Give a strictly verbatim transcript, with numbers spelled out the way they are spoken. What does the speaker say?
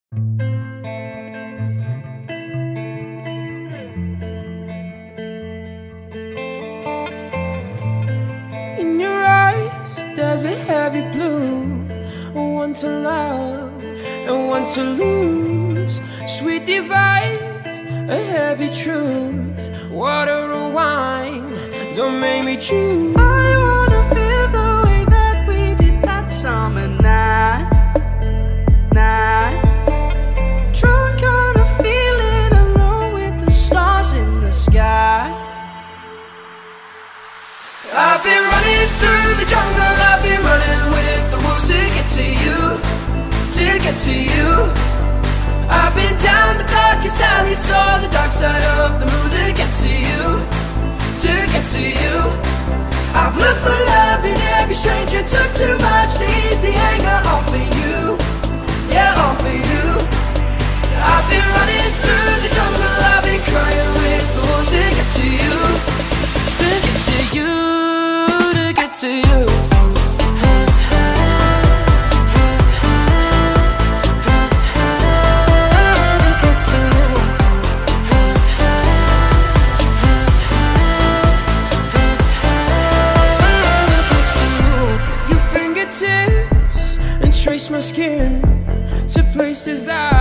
In your eyes there's a heavy blue, one to love and one to lose. Sweet divide, a heavy truth. Water or wine, don't make me choose. I wanna feel the way that we did that summer night, night. Drunk on a feeling alone with the stars in the sky. I've been running through the jungle, I've been running with the wolves to get to you, to get to you. I've been down the darkest alley, saw the dark side of the moon to get to you, to get to you. I've looked for love in every stranger, took too much to ease the anger off of you, yeah, off of you. I've been running through the jungle, I've been crying with the wolves to get to you, to get to you, to get to you. Trace my skin to places I